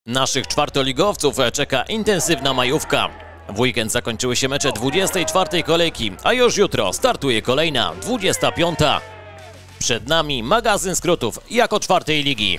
Naszych czwartoligowców czeka intensywna majówka. W weekend zakończyły się mecze 24. kolejki, a już jutro startuje kolejna, 25. Przed nami magazyn skrótów jako czwartej ligi.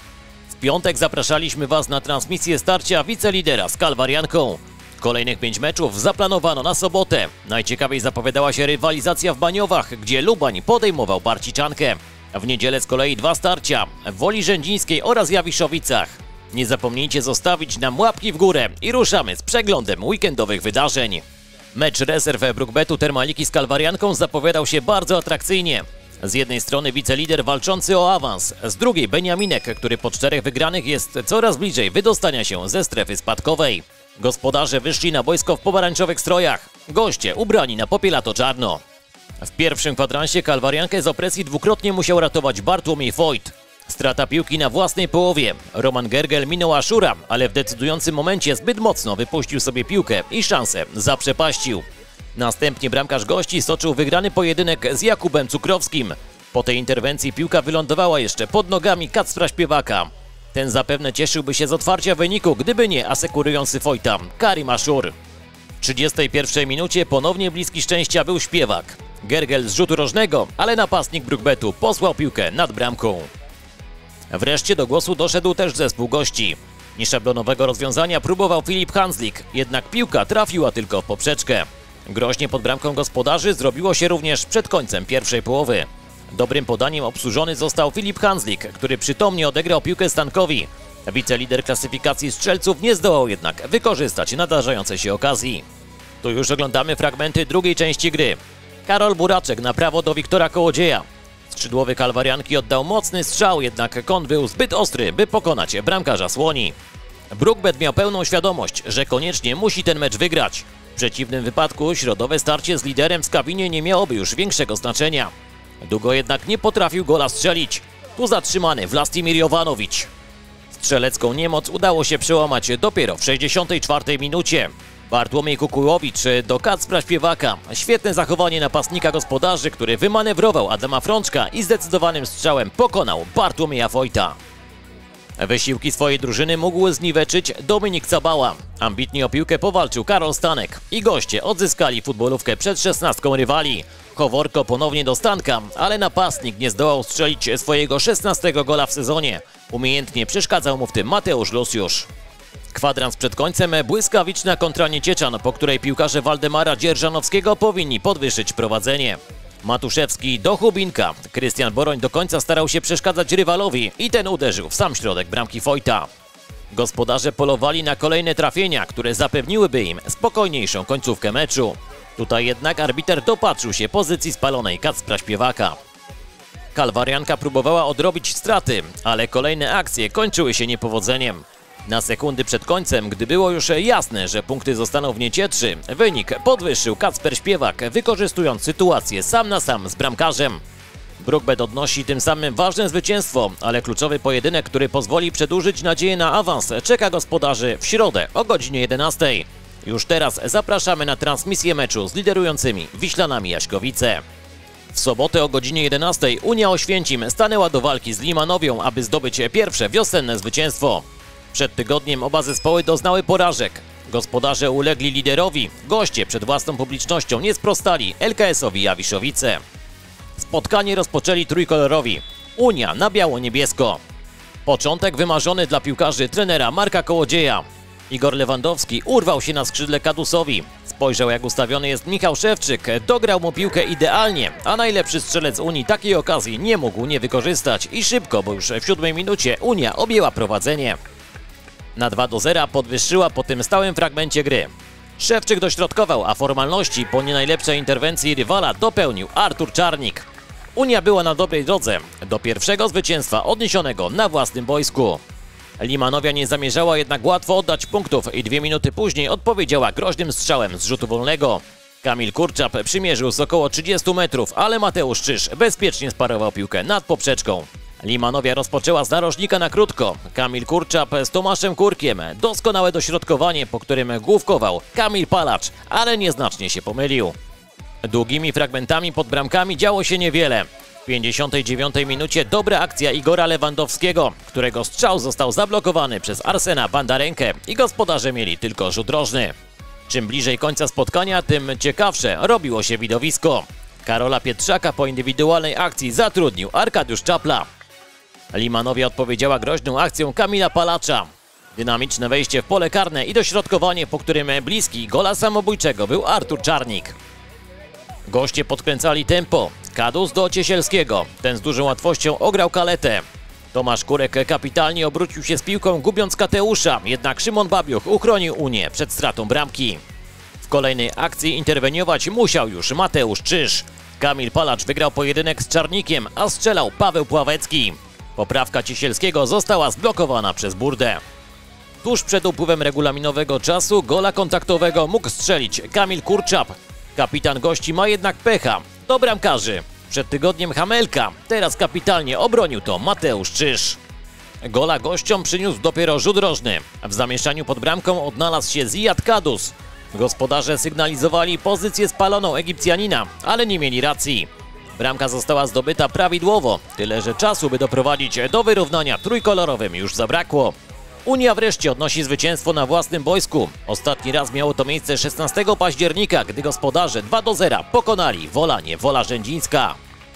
W piątek zapraszaliśmy Was na transmisję starcia wicelidera z Kalwarianką. Kolejnych 5 meczów zaplanowano na sobotę. Najciekawiej zapowiadała się rywalizacja w Baniowach, gdzie Lubań podejmował Barciczankę. W niedzielę z kolei 2 starcia w Woli Rzędzińskiej oraz Jawiszowicach. Nie zapomnijcie zostawić nam łapki w górę i ruszamy z przeglądem weekendowych wydarzeń. Mecz rezerw Brookbetu Termaliki z Kalwarianką zapowiadał się bardzo atrakcyjnie. Z jednej strony wicelider walczący o awans, z drugiej Beniaminek, który po 4 wygranych jest coraz bliżej wydostania się ze strefy spadkowej. Gospodarze wyszli na boisko w pomarańczowych strojach, goście ubrani na popielato-czarno. W pierwszym kwadransie Kalwariankę z opresji dwukrotnie musiał ratować Bartłomiej Foyt. Strata piłki na własnej połowie. Roman Gergel minął Aszura, ale w decydującym momencie zbyt mocno wypuścił sobie piłkę i szansę zaprzepaścił. Następnie bramkarz gości stoczył wygrany pojedynek z Jakubem Cukrowskim. Po tej interwencji piłka wylądowała jeszcze pod nogami Kacpra Śpiewaka. Ten zapewne cieszyłby się z otwarcia wyniku, gdyby nie asekurujący Foyta, Karim Ashur. W 31 minucie ponownie bliski szczęścia był Śpiewak. Gergel z rzutu rożnego, ale napastnik Brookbetu posłał piłkę nad bramką. Wreszcie do głosu doszedł też zespół gości. Nieszablonowego rozwiązania próbował Filip Hanzlik, jednak piłka trafiła tylko w poprzeczkę. Groźnie pod bramką gospodarzy zrobiło się również przed końcem pierwszej połowy. Dobrym podaniem obsłużony został Filip Hanzlik, który przytomnie odegrał piłkę Stankowi. Wicelider klasyfikacji strzelców nie zdołał jednak wykorzystać nadarzającej się okazji. Tu już oglądamy fragmenty drugiej części gry. Karol Buraczek na prawo do Wiktora Kołodzieja. Skrzydłowy Kalwarianki oddał mocny strzał, jednak kąt był zbyt ostry, by pokonać bramkarza Słoni. Brookbet miał pełną świadomość, że koniecznie musi ten mecz wygrać. W przeciwnym wypadku środowe starcie z liderem w Skawinie nie miałoby już większego znaczenia. Długo jednak nie potrafił gola strzelić. Tu zatrzymany Vlastimir Jovanowicz. Strzelecką niemoc udało się przełamać dopiero w 64 minucie. Bartłomiej Kukułowicz do Kacpra Śpiewaka. Świetne zachowanie napastnika gospodarzy, który wymanewrował Adama Frączka i zdecydowanym strzałem pokonał Bartłomieja Foyta. Wysiłki swojej drużyny mógł zniweczyć Dominik Cabała. Ambitnie o piłkę powalczył Karol Stanek i goście odzyskali futbolówkę przed 16 rywali. Hovorko ponownie do Stanka, ale napastnik nie zdołał strzelić swojego 16 gola w sezonie. Umiejętnie przeszkadzał mu w tym Mateusz Lusiusz. Kwadrans przed końcem błyskawiczna kontra Niecieczan, po której piłkarze Waldemara Dzierżanowskiego powinni podwyższyć prowadzenie. Matuszewski do Hubinka. Krystian Boroń do końca starał się przeszkadzać rywalowi i ten uderzył w sam środek bramki Foyta. Gospodarze polowali na kolejne trafienia, które zapewniłyby im spokojniejszą końcówkę meczu. Tutaj jednak arbiter dopatrzył się pozycji spalonej Kacpra Śpiewaka. Kalwarianka próbowała odrobić straty, ale kolejne akcje kończyły się niepowodzeniem. Na sekundy przed końcem, gdy było już jasne, że punkty zostaną w Niecietrzy, wynik podwyższył Kacper Śpiewak, wykorzystując sytuację sam na sam z bramkarzem. Brookbet odnosi tym samym ważne zwycięstwo, ale kluczowy pojedynek, który pozwoli przedłużyć nadzieję na awans, czeka gospodarzy w środę o godzinie 11. Już teraz zapraszamy na transmisję meczu z liderującymi Wiślanami Jaśkowice. W sobotę o godzinie 11 Unia Oświęcim stanęła do walki z Limanowią, aby zdobyć pierwsze wiosenne zwycięstwo. Przed tygodniem oba zespoły doznały porażek. Gospodarze ulegli liderowi, goście przed własną publicznością nie sprostali LKS-owi Jawiszowice. Spotkanie rozpoczęli trójkolorowi. Unia na biało-niebiesko. Początek wymarzony dla piłkarzy trenera Marka Kołodzieja. Igor Lewandowski urwał się na skrzydle Kadusowi. Spojrzał, jak ustawiony jest Michał Szewczyk, dograł mu piłkę idealnie, a najlepszy strzelec Unii takiej okazji nie mógł nie wykorzystać i szybko, bo już w 7 minucie Unia objęła prowadzenie. Na 2-0 podwyższyła po tym stałym fragmencie gry. Szewczyk dośrodkował, a formalności po nie najlepszej interwencji rywala dopełnił Artur Czarnik. Unia była na dobrej drodze do pierwszego zwycięstwa odniesionego na własnym boisku. Limanowia nie zamierzała jednak łatwo oddać punktów i 2 minuty później odpowiedziała groźnym strzałem z rzutu wolnego. Kamil Kurczap przymierzył z około 30 metrów, ale Mateusz Czyż bezpiecznie sparował piłkę nad poprzeczką. Limanowia rozpoczęła z narożnika na krótko. Kamil Kurczap z Tomaszem Kurkiem. Doskonałe dośrodkowanie, po którym główkował Kamil Palacz, ale nieznacznie się pomylił. Długimi fragmentami pod bramkami działo się niewiele. W 59 minucie dobra akcja Igora Lewandowskiego, którego strzał został zablokowany przez Arsena Bandarenkę i gospodarze mieli tylko rzut rożny. Czym bliżej końca spotkania, tym ciekawsze robiło się widowisko. Karola Pietrzaka po indywidualnej akcji zatrudnił Arkadiusz Czapla. Limanowi odpowiedziała groźną akcją Kamila Palacza. Dynamiczne wejście w pole karne i dośrodkowanie, po którym bliski gola samobójczego był Artur Czarnik. Goście podkręcali tempo. Kadus do Ciesielskiego. Ten z dużą łatwością ograł kaletę. Tomasz Kurek kapitalnie obrócił się z piłką, gubiąc Kateusza, jednak Szymon Babiuch uchronił Unię przed stratą bramki. W kolejnej akcji interweniować musiał już Mateusz Czyż. Kamil Palacz wygrał pojedynek z Czarnikiem, a strzelał Paweł Pławecki. Poprawka Ciesielskiego została zblokowana przez Burdę. Tuż przed upływem regulaminowego czasu gola kontaktowego mógł strzelić Kamil Kurczap. Kapitan gości ma jednak pecha do bramkarzy. Przed tygodniem Hamelka, teraz kapitalnie obronił to Mateusz Czyż. Gola gościom przyniósł dopiero rzut rożny. W zamieszaniu pod bramką odnalazł się Ziyad Kadus. Gospodarze sygnalizowali pozycję spaloną Egipcjanina, ale nie mieli racji. Bramka została zdobyta prawidłowo, tyle że czasu, by doprowadzić do wyrównania trójkolorowym, już zabrakło. Unia wreszcie odnosi zwycięstwo na własnym boisku. Ostatni raz miało to miejsce 16 października, gdy gospodarze 2-0 pokonali Wola Niewola Rzędzińska.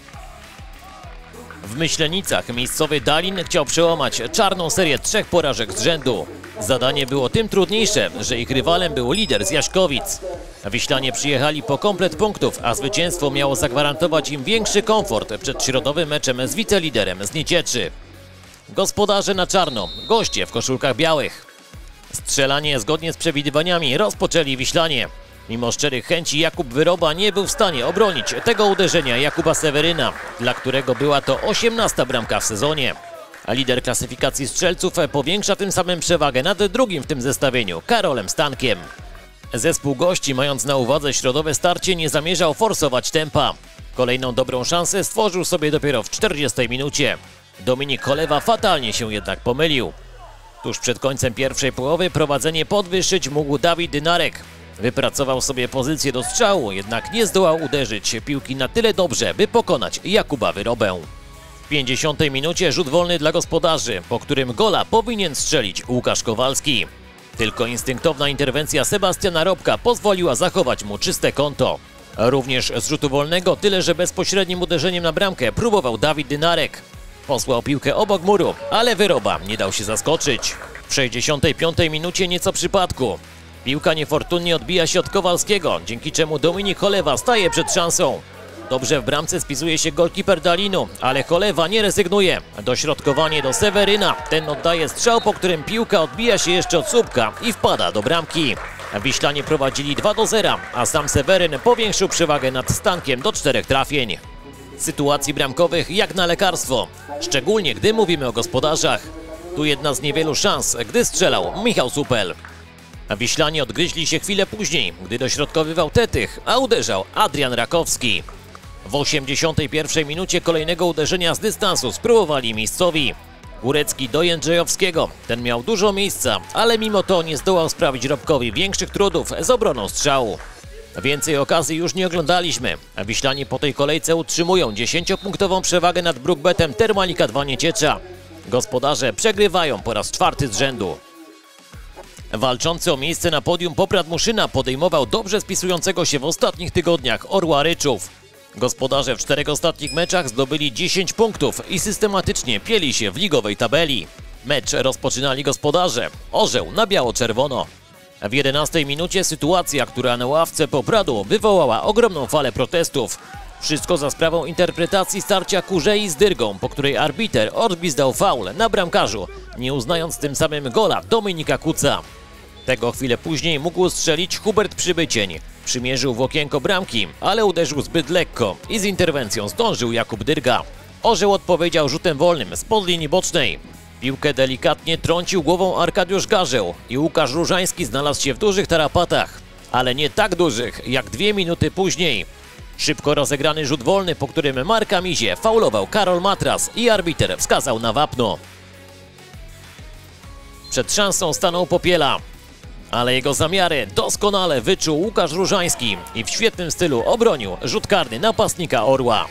W Myślenicach miejscowy Dalin chciał przełamać czarną serię 3 porażek z rzędu. Zadanie było tym trudniejsze, że ich rywalem był lider z Jaśkowic. Wiślanie przyjechali po komplet punktów, a zwycięstwo miało zagwarantować im większy komfort przed środowym meczem z wiceliderem z Niecieczy. Gospodarze na czarno, goście w koszulkach białych. Strzelanie zgodnie z przewidywaniami rozpoczęli Wiślanie. Mimo szczerych chęci Jakub Wyroba nie był w stanie obronić tego uderzenia Jakuba Seweryna, dla którego była to 18. bramka w sezonie. A lider klasyfikacji strzelców powiększa tym samym przewagę nad drugim w tym zestawieniu, Karolem Stankiem. Zespół gości, mając na uwadze środowe starcie, nie zamierzał forsować tempa. Kolejną dobrą szansę stworzył sobie dopiero w 40 minucie. Dominik Cholewa fatalnie się jednak pomylił. Tuż przed końcem pierwszej połowy prowadzenie podwyższyć mógł Dawid Dynarek. Wypracował sobie pozycję do strzału, jednak nie zdołał uderzyć piłki na tyle dobrze, by pokonać Jakuba Wyrobę. W 50 minucie rzut wolny dla gospodarzy, po którym gola powinien strzelić Łukasz Kowalski. Tylko instynktowna interwencja Sebastiana Robka pozwoliła zachować mu czyste konto. Również z rzutu wolnego, tyle że bezpośrednim uderzeniem na bramkę próbował Dawid Dynarek. Posłał piłkę obok muru, ale Wyroba nie dał się zaskoczyć. W 65 minucie nieco przypadku. Piłka niefortunnie odbija się od Kowalskiego, dzięki czemu Dominik Cholewa staje przed szansą. Dobrze w bramce spisuje się golkiper Dalinu, ale Cholewa nie rezygnuje. Dośrodkowanie do Seweryna. Ten oddaje strzał, po którym piłka odbija się jeszcze od słupka i wpada do bramki. Wiślanie prowadzili 2-0, a sam Seweryn powiększył przewagę nad Stankiem do 4 trafień. Sytuacji bramkowych jak na lekarstwo, szczególnie gdy mówimy o gospodarzach. Tu jedna z niewielu szans, gdy strzelał Michał Supel. Wiślanie odgryźli się chwilę później, gdy dośrodkowywał Tetych, a uderzał Adrian Rakowski. W 81 minucie kolejnego uderzenia z dystansu spróbowali miejscowi. Górecki do Jędrzejowskiego. Ten miał dużo miejsca, ale mimo to nie zdołał sprawić Robkowi większych trudów z obroną strzału. Więcej okazji już nie oglądaliśmy. Wiślanie po tej kolejce utrzymują 10-punktową przewagę nad Brookbetem Termalika 2 Nieciecza. Gospodarze przegrywają po raz 4 z rzędu. Walczący o miejsce na podium Poprad Muszyna podejmował dobrze spisującego się w ostatnich tygodniach Orła Ryczów. Gospodarze w 4 ostatnich meczach zdobyli 10 punktów i systematycznie pieli się w ligowej tabeli. Mecz rozpoczynali gospodarze. Orzeł na biało-czerwono. W 11 minucie sytuacja, która na ławce Popradu wywołała ogromną falę protestów. Wszystko za sprawą interpretacji starcia Kurzei z Dyrgą, po której arbiter odgwizdał faul na bramkarzu, nie uznając tym samym gola Dominika Kuca. Tego chwilę później mógł strzelić Hubert Przybycień. Przymierzył w okienko bramki, ale uderzył zbyt lekko i z interwencją zdążył Jakub Dyrga. Orzeł odpowiedział rzutem wolnym spod linii bocznej. Piłkę delikatnie trącił głową Arkadiusz Garzeł i Łukasz Różański znalazł się w dużych tarapatach, ale nie tak dużych jak 2 minuty później. Szybko rozegrany rzut wolny, po którym Marka Mizie faulował Karol Matras i arbiter wskazał na wapno. Przed szansą stanął Popiela. Ale jego zamiary doskonale wyczuł Łukasz Różański i w świetnym stylu obronił rzut karny napastnika Orła.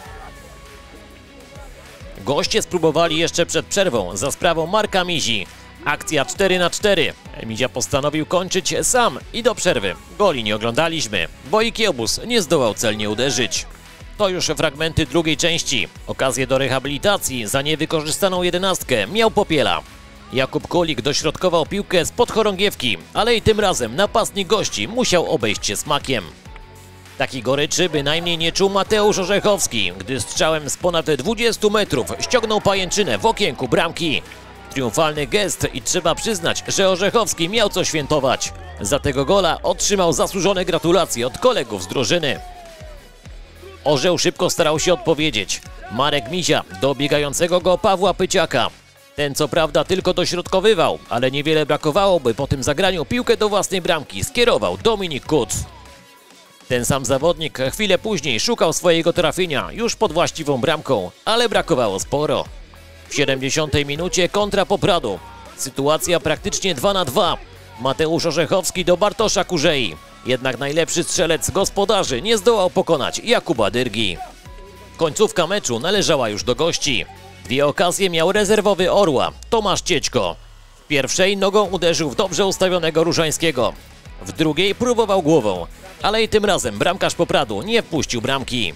Goście spróbowali jeszcze przed przerwą za sprawą Marka Mizi. Akcja 4-4. Mizia postanowił kończyć sam i do przerwy goli nie oglądaliśmy, bo Ikiobus nie zdołał celnie uderzyć. To już fragmenty drugiej części. Okazję do rehabilitacji za niewykorzystaną 11 miał Popiela. Jakub Kulik dośrodkował piłkę spod chorągiewki, ale i tym razem napastnik gości musiał obejść się smakiem. Takiej goryczy bynajmniej nie czuł Mateusz Orzechowski, gdy strzałem z ponad 20 metrów ściągnął pajęczynę w okienku bramki. Triumfalny gest i trzeba przyznać, że Orzechowski miał co świętować. Za tego gola otrzymał zasłużone gratulacje od kolegów z drużyny. Orzeł szybko starał się odpowiedzieć. Marek Mizia do biegającego go Pawła Pyciaka. Ten co prawda tylko dośrodkowywał, ale niewiele brakowało, by po tym zagraniu piłkę do własnej bramki skierował Dominik Kuc. Ten sam zawodnik chwilę później szukał swojego trafienia już pod właściwą bramką, ale brakowało sporo. W 70 minucie kontra Popradu. Sytuacja praktycznie 2-2. Mateusz Orzechowski do Bartosza Kurzei. Jednak najlepszy strzelec gospodarzy nie zdołał pokonać Jakuba Dyrgi. Końcówka meczu należała już do gości. Dwie okazje miał rezerwowy Orła, Tomasz Ciećko. W pierwszej nogą uderzył w dobrze ustawionego Różańskiego. W drugiej próbował głową, ale i tym razem bramkarz Popradu nie wpuścił bramki.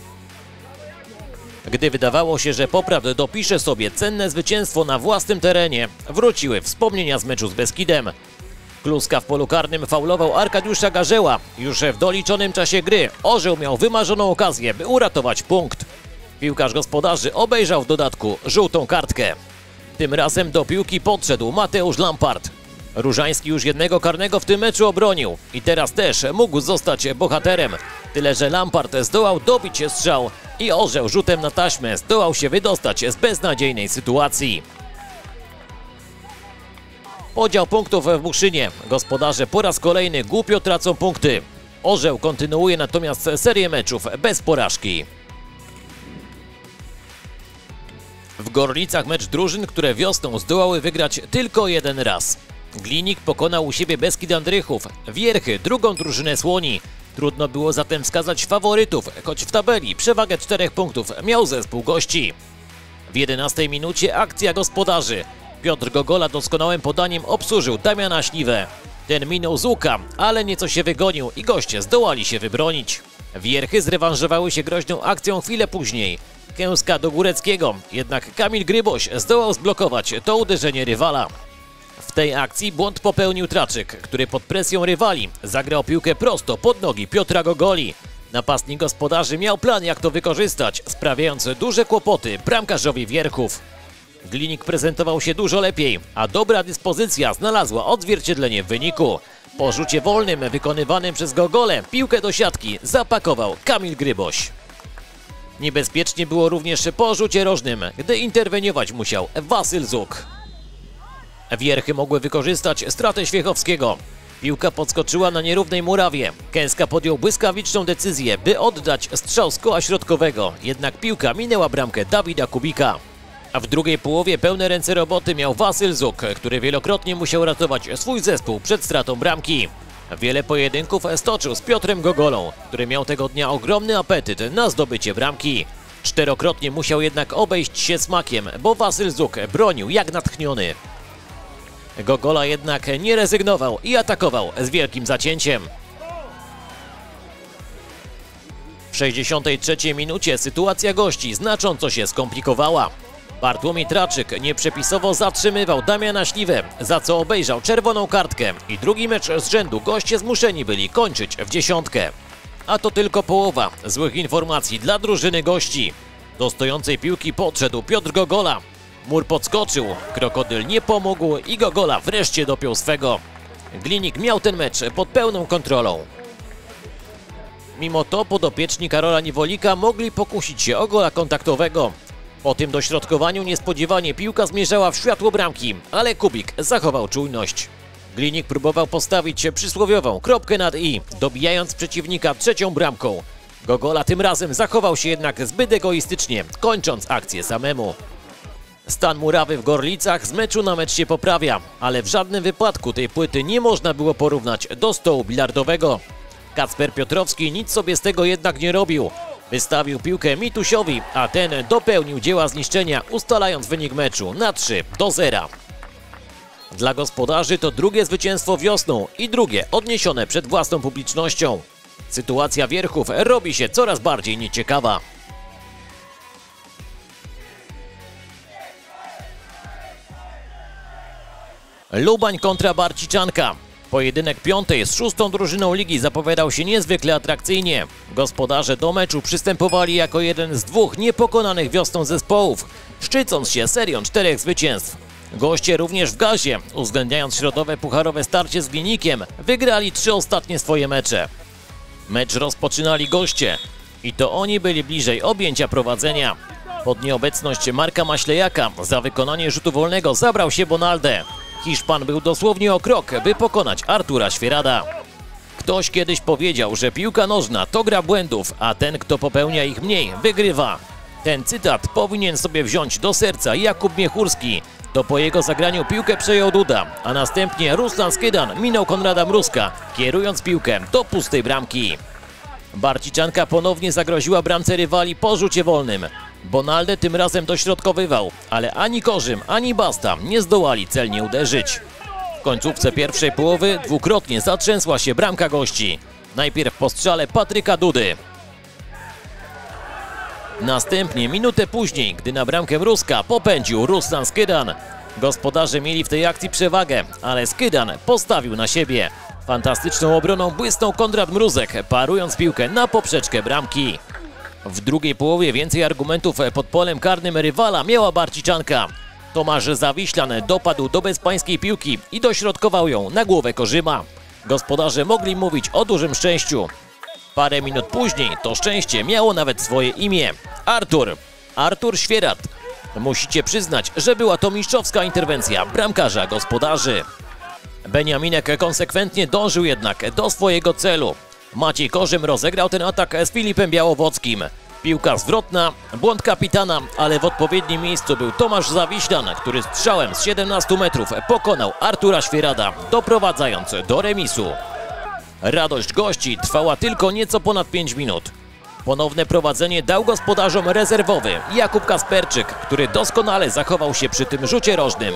Gdy wydawało się, że Poprad dopisze sobie cenne zwycięstwo na własnym terenie, wróciły wspomnienia z meczu z Beskidem. Kluska w polu karnym faulował Arkadiusza Garzeła. Już w doliczonym czasie gry Orzeł miał wymarzoną okazję, by uratować punkt. Piłkarz gospodarzy obejrzał w dodatku żółtą kartkę. Tym razem do piłki podszedł Mateusz Lampart. Różański już jednego karnego w tym meczu obronił i teraz też mógł zostać bohaterem. Tyle że Lampart zdołał dobić strzał i Orzeł rzutem na taśmę zdołał się wydostać z beznadziejnej sytuacji. Podział punktów w Buszynie. Gospodarze po raz kolejny głupio tracą punkty. Orzeł kontynuuje natomiast serię meczów bez porażki. W Gorlicach mecz drużyn, które wiosną zdołały wygrać tylko jeden raz. Glinik pokonał u siebie Beskid Andrychów, Wierchy drugą drużynę Słoni. Trudno było zatem wskazać faworytów, choć w tabeli przewagę 4 punktów miał zespół gości. W 11 minucie akcja gospodarzy. Piotr Gogola doskonałym podaniem obsłużył Damiana Śliwę. Ten minął z łuka, ale nieco się wygonił i goście zdołali się wybronić. Wierchy zrewanżowały się groźną akcją chwilę później. Kęska do Góreckiego, jednak Kamil Gryboś zdołał zblokować to uderzenie rywala. W tej akcji błąd popełnił Traczyk, który pod presją rywali zagrał piłkę prosto pod nogi Piotra Gogoli. Napastnik gospodarzy miał plan, jak to wykorzystać, sprawiając duże kłopoty bramkarzowi Wierchów. Glinik prezentował się dużo lepiej, a dobra dyspozycja znalazła odzwierciedlenie w wyniku. Po rzucie wolnym wykonywanym przez Gogolę piłkę do siatki zapakował Kamil Gryboś. Niebezpiecznie było również po rzucie rożnym, gdy interweniować musiał Wasyl Zuk. Wierchy mogły wykorzystać stratę Świechowskiego. Piłka podskoczyła na nierównej murawie. Kęska podjął błyskawiczną decyzję, by oddać strzał z koła środkowego, jednak piłka minęła bramkę Dawida Kubika. A w drugiej połowie pełne ręce roboty miał Wasyl Zuk, który wielokrotnie musiał ratować swój zespół przed stratą bramki. Wiele pojedynków stoczył z Piotrem Gogolą, który miał tego dnia ogromny apetyt na zdobycie bramki. Czterokrotnie musiał jednak obejść się smakiem, bo Wasyl Zuk bronił jak natchniony. Gogola jednak nie rezygnował i atakował z wielkim zacięciem. W 63 minucie sytuacja gości znacząco się skomplikowała. Bartłomiej Traczyk nieprzepisowo zatrzymywał Damiana Śliwę, za co obejrzał czerwoną kartkę i drugi mecz z rzędu goście zmuszeni byli kończyć w dziesiątkę. A to tylko połowa złych informacji dla drużyny gości. Do stojącej piłki podszedł Piotr Gogola. Mur podskoczył, Krokodyl nie pomógł i Gogola wreszcie dopiął swego. Glinik miał ten mecz pod pełną kontrolą. Mimo to podopieczni Karola Niewolika mogli pokusić się o gola kontaktowego. Po tym dośrodkowaniu niespodziewanie piłka zmierzała w światło bramki, ale Kubik zachował czujność. Glinik próbował postawić przysłowiową kropkę nad i, dobijając przeciwnika trzecią bramką. Gogola tym razem zachował się jednak zbyt egoistycznie, kończąc akcję samemu. Stan murawy w Gorlicach z meczu na mecz się poprawia, ale w żadnym wypadku tej płyty nie można było porównać do stołu bilardowego. Kacper Piotrowski nic sobie z tego jednak nie robił. Wystawił piłkę Mitusiowi, a ten dopełnił dzieła zniszczenia, ustalając wynik meczu na 3-0. Dla gospodarzy to drugie zwycięstwo wiosną i drugie odniesione przed własną publicznością. Sytuacja wierchów robi się coraz bardziej nieciekawa. Lubań kontra Barciczanka. Pojedynek piątej z szóstą drużyną ligi zapowiadał się niezwykle atrakcyjnie. Gospodarze do meczu przystępowali jako jeden z dwóch niepokonanych wiosną zespołów, szczycąc się serią 4 zwycięstw. Goście również w gazie, uwzględniając środowe pucharowe starcie z Glinikiem, wygrali 3 ostatnie swoje mecze. Mecz rozpoczynali goście i to oni byli bliżej objęcia prowadzenia. Pod nieobecność Marka Maślejaka za wykonanie rzutu wolnego zabrał się Bonalde. Hiszpan był dosłownie o krok, by pokonać Artura Świerada. Ktoś kiedyś powiedział, że piłka nożna to gra błędów, a ten, kto popełnia ich mniej, wygrywa. Ten cytat powinien sobie wziąć do serca Jakub Miechurski. To po jego zagraniu piłkę przejął Duda, a następnie Ruslan Skydan minął Konrada Mruzka, kierując piłkę do pustej bramki. Barciczanka ponownie zagroziła bramce rywali po rzucie wolnym. Bonalde tym razem dośrodkowywał, ale ani Korzym, ani Basta nie zdołali celnie uderzyć. W końcówce pierwszej połowy dwukrotnie zatrzęsła się bramka gości. Najpierw po strzale Patryka Dudy. Następnie minutę później, gdy na bramkę Mruzka popędził Ruslan Skydan. Gospodarze mieli w tej akcji przewagę, ale Skydan postawił na siebie. Fantastyczną obroną błysnął Konrad Mruzek, parując piłkę na poprzeczkę bramki. W drugiej połowie więcej argumentów pod polem karnym rywala miała Barciczanka. Tomasz Zawiślan dopadł do bezpańskiej piłki i dośrodkował ją na głowę Korzyma. Gospodarze mogli mówić o dużym szczęściu. Parę minut później to szczęście miało nawet swoje imię. Artur Świerad. Musicie przyznać, że była to mistrzowska interwencja bramkarza gospodarzy. Beniaminek konsekwentnie dążył jednak do swojego celu. Maciej Korzym rozegrał ten atak z Filipem Białowockim. Piłka zwrotna, błąd kapitana, ale w odpowiednim miejscu był Tomasz Zawiślan, który strzałem z 17 metrów pokonał Artura Świerada, doprowadzając do remisu. Radość gości trwała tylko nieco ponad 5 minut. Ponowne prowadzenie dał gospodarzom rezerwowy Jakub Kasperczyk, który doskonale zachował się przy tym rzucie rożnym.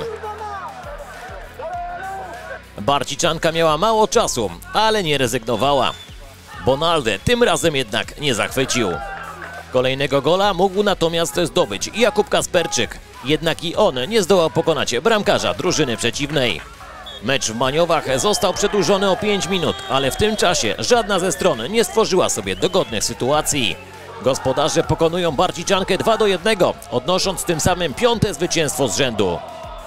Barciczanka miała mało czasu, ale nie rezygnowała. Bonalde tym razem jednak nie zachwycił. Kolejnego gola mógł natomiast zdobyć Jakub Kasperczyk, jednak i on nie zdołał pokonać bramkarza drużyny przeciwnej. Mecz w Maniowach został przedłużony o 5 minut, ale w tym czasie żadna ze stron nie stworzyła sobie dogodnych sytuacji. Gospodarze pokonują Barciczankę 2-1, odnosząc tym samym 5. zwycięstwo z rzędu.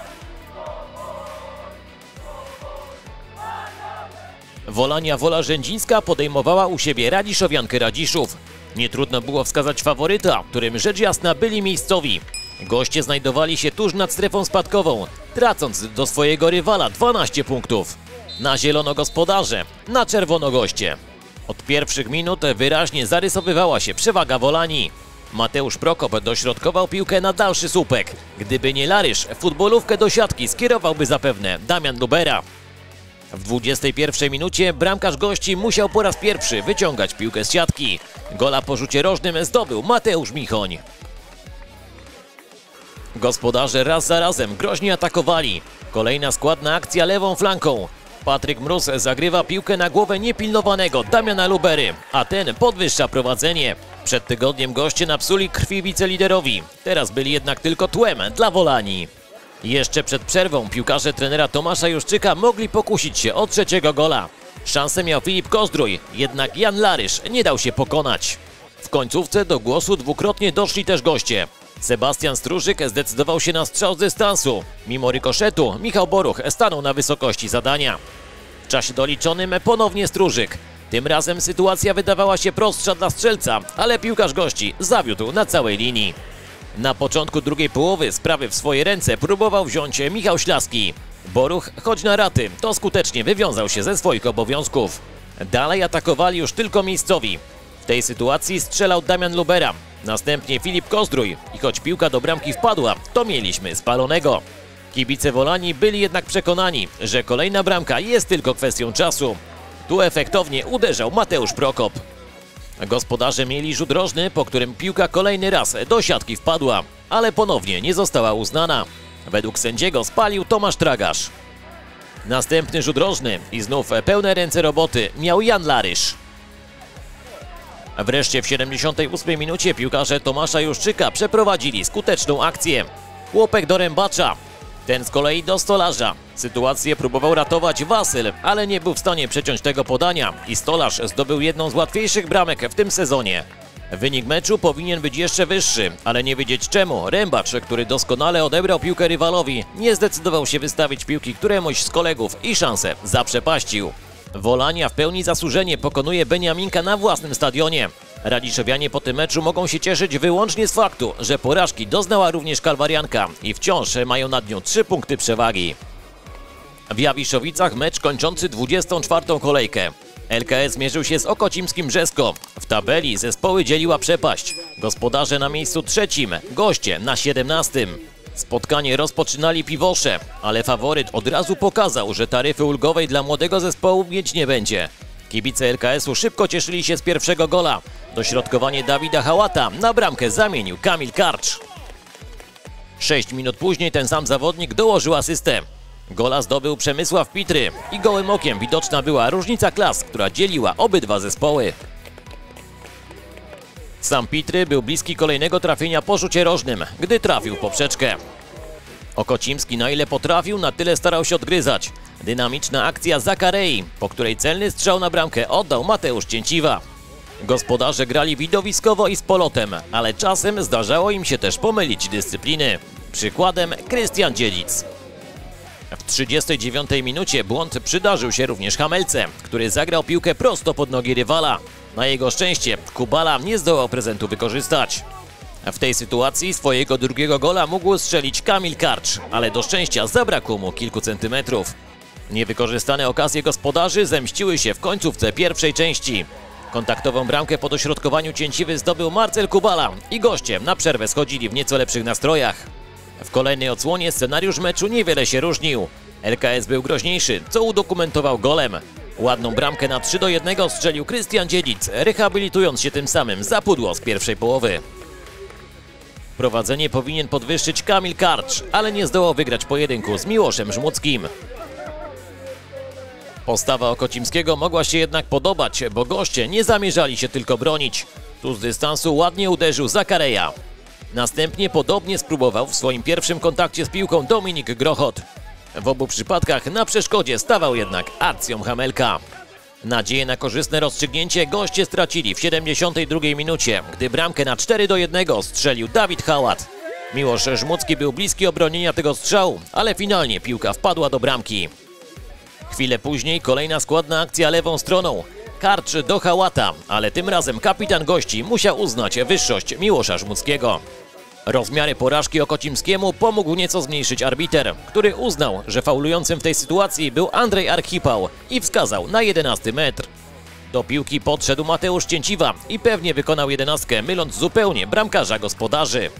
Wolania Wola Rzędzińska podejmowała u siebie Radiszowiankę Radziszów. Nie trudno było wskazać faworyta, którym rzecz jasna byli miejscowi. Goście znajdowali się tuż nad strefą spadkową, tracąc do swojego rywala 12 punktów. Na zielono gospodarze, na czerwono goście. Od pierwszych minut wyraźnie zarysowywała się przewaga Wolani. Mateusz Prokop dośrodkował piłkę na dalszy słupek. Gdyby nie Larysz, futbolówkę do siatki skierowałby zapewne Damian Lubera. W 21 minucie bramkarz gości musiał po raz pierwszy wyciągać piłkę z siatki. Gola po rzucie rożnym zdobył Mateusz Michoń. Gospodarze raz za razem groźnie atakowali. Kolejna składna akcja lewą flanką. Patryk Mróz zagrywa piłkę na głowę niepilnowanego Damiana Lubery, a ten podwyższa prowadzenie. Przed tygodniem goście napsuli krwi wiceliderowi. Teraz byli jednak tylko tłem dla Wolani. Jeszcze przed przerwą piłkarze trenera Tomasza Juszczyka mogli pokusić się o trzeciego gola. Szansę miał Filip Kozdrój, jednak Jan Larysz nie dał się pokonać. W końcówce do głosu dwukrotnie doszli też goście. Sebastian Stróżyk zdecydował się na strzał z dystansu. Mimo rykoszetu Michał Boruch stanął na wysokości zadania. W czasie doliczonym ponownie Stróżyk. Tym razem sytuacja wydawała się prostsza dla strzelca, ale piłkarz gości zawiódł na całej linii. Na początku drugiej połowy sprawy w swoje ręce próbował wziąć Michał Ślaski. Boruch, choć na raty, to skutecznie wywiązał się ze swoich obowiązków. Dalej atakowali już tylko miejscowi. W tej sytuacji strzelał Damian Lubera. Następnie Filip Kozdrój i choć piłka do bramki wpadła, to mieliśmy spalonego. Kibice Wolani byli jednak przekonani, że kolejna bramka jest tylko kwestią czasu. Tu efektownie uderzał Mateusz Prokop. Gospodarze mieli rzut rożny, po którym piłka kolejny raz do siatki wpadła, ale ponownie nie została uznana. Według sędziego spalił Tomasz Tragasz. Następny rzut rożny i znów pełne ręce roboty miał Jan Larysz. Wreszcie w 78 minucie piłkarze Tomasza Juszczyka przeprowadzili skuteczną akcję. Łopek do Rębacza, ten z kolei do Stolarza. Sytuację próbował ratować Wasyl, ale nie był w stanie przeciąć tego podania i Stolarz zdobył jedną z łatwiejszych bramek w tym sezonie. Wynik meczu powinien być jeszcze wyższy, ale nie wiedzieć czemu Rębacz, który doskonale odebrał piłkę rywalowi, nie zdecydował się wystawić piłki któremuś z kolegów i szansę zaprzepaścił. Wolania w pełni zasłużenie pokonuje Beniaminka na własnym stadionie. Radiszowianie po tym meczu mogą się cieszyć wyłącznie z faktu, że porażki doznała również Kalwarianka i wciąż mają nad nią 3 punkty przewagi. W Jawiszowicach mecz kończący 24. kolejkę. LKS mierzył się z Okocimskim Brzesko. W tabeli zespoły dzieliła przepaść. Gospodarze na miejscu 3, goście na 17. Spotkanie rozpoczynali Piwosze, ale faworyt od razu pokazał, że taryfy ulgowej dla młodego zespołu mieć nie będzie. Kibice LKS-u szybko cieszyli się z pierwszego gola. Dośrodkowanie Dawida Hałata na bramkę zamienił Kamil Karcz. 6 minut później ten sam zawodnik dołożył asystę. Gola zdobył Przemysław Pitry i gołym okiem widoczna była różnica klas, która dzieliła obydwa zespoły. Sam Pitry był bliski kolejnego trafienia po rzucie rożnym, gdy trafił w poprzeczkę. Okocimski na ile potrafił, na tyle starał się odgryzać. Dynamiczna akcja Zakarei, po której celny strzał na bramkę oddał Mateusz Cięciwa. Gospodarze grali widowiskowo i z polotem, ale czasem zdarzało im się też pomylić dyscypliny. Przykładem Krystian Dziedzic. W 39 minucie błąd przydarzył się również Hamelce, który zagrał piłkę prosto pod nogi rywala. Na jego szczęście Kubala nie zdołał prezentu wykorzystać. W tej sytuacji swojego drugiego gola mógł strzelić Kamil Karcz, ale do szczęścia zabrakło mu kilku centymetrów. Niewykorzystane okazje gospodarzy zemściły się w końcówce pierwszej części. Kontaktową bramkę po dośrodkowaniu Cięciwy zdobył Marcel Kubala i goście na przerwę schodzili w nieco lepszych nastrojach. W kolejnej odsłonie scenariusz meczu niewiele się różnił. LKS był groźniejszy, co udokumentował golem. Ładną bramkę na 3-1 strzelił Krystian Dziedzic, rehabilitując się tym samym za pudło z pierwszej połowy. Prowadzenie powinien podwyższyć Kamil Karcz, ale nie zdołał wygrać pojedynku z Miłoszem Żmudzkim. Postawa Okocimskiego mogła się jednak podobać, bo goście nie zamierzali się tylko bronić. Tu z dystansu ładnie uderzył Zakareja. Następnie podobnie spróbował w swoim pierwszym kontakcie z piłką Dominik Grochot. W obu przypadkach na przeszkodzie stawał jednak Arcjom Hamelka. Nadzieję na korzystne rozstrzygnięcie goście stracili w 72 minucie, gdy bramkę na 4-1 strzelił Dawid Hałat. Miłosz Żmudzki był bliski obronienia tego strzału, ale finalnie piłka wpadła do bramki. Chwilę później kolejna składna akcja lewą stroną. Karcz do Hałata, ale tym razem kapitan gości musiał uznać wyższość Miłosza Żmudzkiego. Rozmiary porażki Okocimskiemu pomógł nieco zmniejszyć arbiter, który uznał, że faulującym w tej sytuacji był Andrzej Archipał i wskazał na 11 metr. Do piłki podszedł Mateusz Cięciwa i pewnie wykonał 11, myląc zupełnie bramkarza gospodarzy.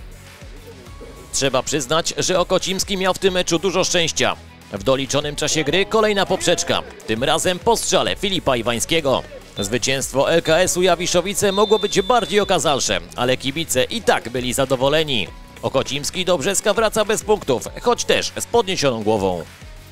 Trzeba przyznać, że Okocimski miał w tym meczu dużo szczęścia. W doliczonym czasie gry kolejna poprzeczka, tym razem po strzale Filipa Iwańskiego. Zwycięstwo LKS-u Jawiszowice mogło być bardziej okazalsze, ale kibice i tak byli zadowoleni. Okocimski do Brzeska wraca bez punktów, choć też z podniesioną głową.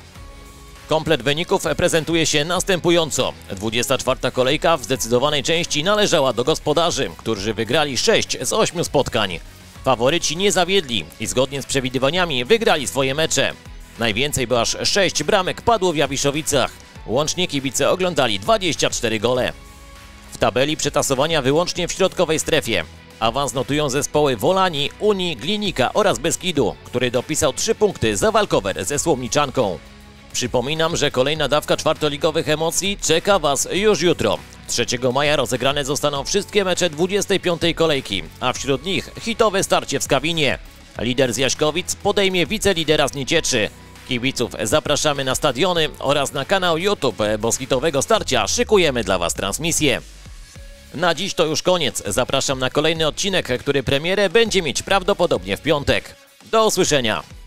Komplet wyników prezentuje się następująco. 24. kolejka w zdecydowanej części należała do gospodarzy, którzy wygrali 6 z 8 spotkań. Faworyci nie zawiedli i zgodnie z przewidywaniami wygrali swoje mecze. Najwięcej, bo aż 6 bramek padło w Jawiszowicach. Łącznie kibice oglądali 24 gole. W tabeli przetasowania wyłącznie w środkowej strefie. Awans notują zespoły Wolani, Unii, Glinika oraz Beskidu, który dopisał 3 punkty za walkover ze Słomniczanką. Przypominam, że kolejna dawka czwartoligowych emocji czeka Was już jutro. 3 maja rozegrane zostaną wszystkie mecze 25. kolejki, a wśród nich hitowe starcie w Skawinie. Lider z Jaśkowic podejmie wicelidera z Niecieczy. Kibiców zapraszamy na stadiony oraz na kanał YouTube, bo z hitowego starcia szykujemy dla Was transmisję. Na dziś to już koniec. Zapraszam na kolejny odcinek, który premierę będzie mieć prawdopodobnie w piątek. Do usłyszenia!